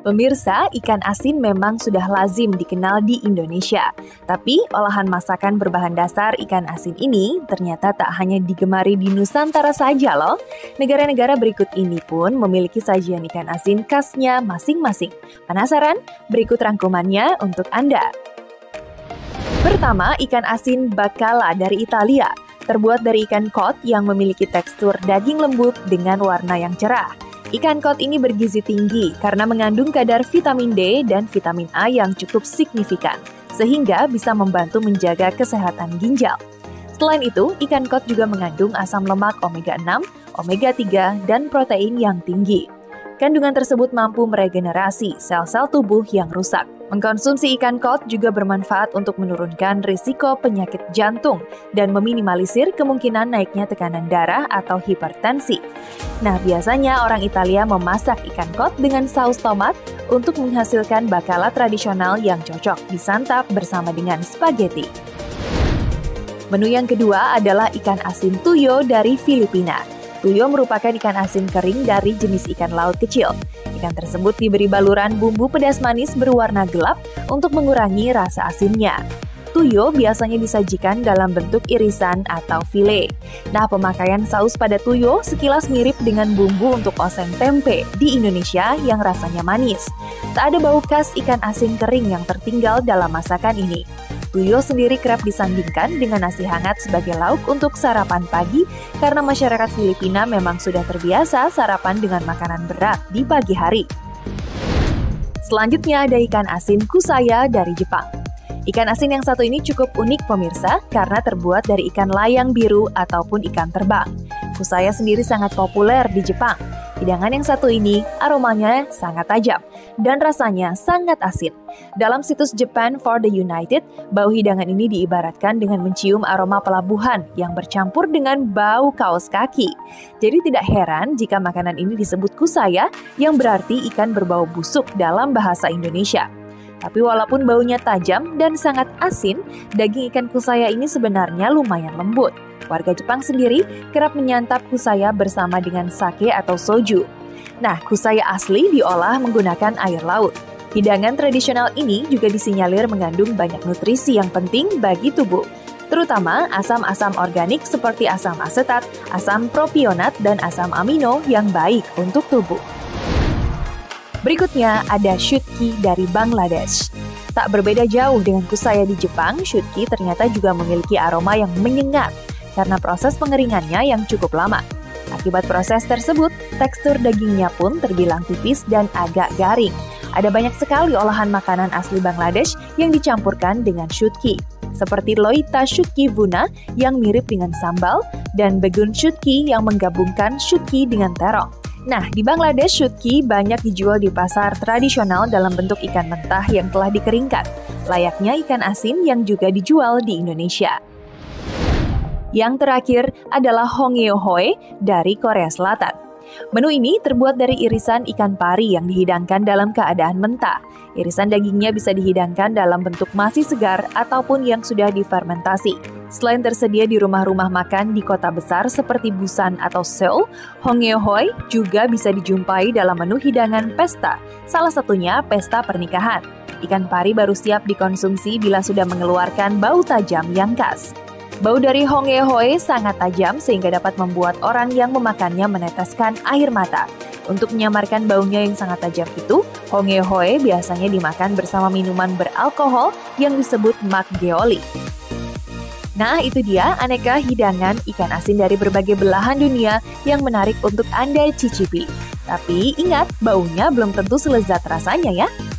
Pemirsa, ikan asin memang sudah lazim dikenal di Indonesia. Tapi olahan masakan berbahan dasar ikan asin ini ternyata tak hanya digemari di Nusantara saja loh. Negara-negara berikut ini pun memiliki sajian ikan asin khasnya masing-masing. Penasaran? Berikut rangkumannya untuk Anda. Pertama, ikan asin Bacala dari Italia. Terbuat dari ikan cod yang memiliki tekstur daging lembut dengan warna yang cerah. Ikan cod ini bergizi tinggi karena mengandung kadar vitamin D dan vitamin A yang cukup signifikan, sehingga bisa membantu menjaga kesehatan ginjal. Selain itu, ikan cod juga mengandung asam lemak omega 6, omega 3, dan protein yang tinggi. Kandungan tersebut mampu meregenerasi sel-sel tubuh yang rusak. Mengkonsumsi ikan cod juga bermanfaat untuk menurunkan risiko penyakit jantung dan meminimalisir kemungkinan naiknya tekanan darah atau hipertensi. Nah, biasanya orang Italia memasak ikan cod dengan saus tomat untuk menghasilkan bacala tradisional yang cocok disantap bersama dengan spaghetti. Menu yang kedua adalah ikan asin tuyo dari Filipina. Tuyo merupakan ikan asin kering dari jenis ikan laut kecil. Ikan tersebut diberi baluran bumbu pedas manis berwarna gelap untuk mengurangi rasa asinnya. Tuyo biasanya disajikan dalam bentuk irisan atau file. Nah, pemakaian saus pada tuyo sekilas mirip dengan bumbu untuk oseng tempe di Indonesia yang rasanya manis. Tak ada bau khas ikan asin kering yang tertinggal dalam masakan ini. Tuyo sendiri kerap disandingkan dengan nasi hangat sebagai lauk untuk sarapan pagi karena masyarakat Filipina memang sudah terbiasa sarapan dengan makanan berat di pagi hari. Selanjutnya ada ikan asin kusaya dari Jepang. Ikan asin yang satu ini cukup unik pemirsa karena terbuat dari ikan layang biru ataupun ikan terbang. Kusaya sendiri sangat populer di Jepang. Hidangan yang satu ini aromanya sangat tajam dan rasanya sangat asin. Dalam situs Japan for the United, bau hidangan ini diibaratkan dengan mencium aroma pelabuhan yang bercampur dengan bau kaos kaki. Jadi tidak heran jika makanan ini disebut kusaya yang berarti ikan berbau busuk dalam bahasa Indonesia. Tapi walaupun baunya tajam dan sangat asin, daging ikan kusaya ini sebenarnya lumayan lembut. Warga Jepang sendiri kerap menyantap kusaya bersama dengan sake atau soju. Nah, kusaya asli diolah menggunakan air laut. Hidangan tradisional ini juga disinyalir mengandung banyak nutrisi yang penting bagi tubuh, terutama asam-asam organik seperti asam asetat, asam propionat, dan asam amino yang baik untuk tubuh. Berikutnya ada shutki dari Bangladesh. Tak berbeda jauh dengan kusaya di Jepang, shutki ternyata juga memiliki aroma yang menyengat karena proses pengeringannya yang cukup lama. Akibat proses tersebut, tekstur dagingnya pun terbilang tipis dan agak garing. Ada banyak sekali olahan makanan asli Bangladesh yang dicampurkan dengan shutki, seperti loita shutki vuna yang mirip dengan sambal, dan begun shutki yang menggabungkan shutki dengan terong. Nah, di Bangladesh, shutki banyak dijual di pasar tradisional dalam bentuk ikan mentah yang telah dikeringkan, layaknya ikan asin yang juga dijual di Indonesia. Yang terakhir adalah hongeohoe dari Korea Selatan. Menu ini terbuat dari irisan ikan pari yang dihidangkan dalam keadaan mentah. Irisan dagingnya bisa dihidangkan dalam bentuk masih segar ataupun yang sudah difermentasi. Selain tersedia di rumah-rumah makan di kota besar seperti Busan atau Seoul, hongeohoe juga bisa dijumpai dalam menu hidangan pesta, salah satunya pesta pernikahan. Ikan pari baru siap dikonsumsi bila sudah mengeluarkan bau tajam yang khas. Bau dari hongeohoe sangat tajam sehingga dapat membuat orang yang memakannya meneteskan air mata. Untuk menyamarkan baunya yang sangat tajam itu, hongeohoe biasanya dimakan bersama minuman beralkohol yang disebut makgeolli. Nah, itu dia aneka hidangan ikan asin dari berbagai belahan dunia yang menarik untuk Anda cicipi. Tapi ingat, baunya belum tentu selezat rasanya ya.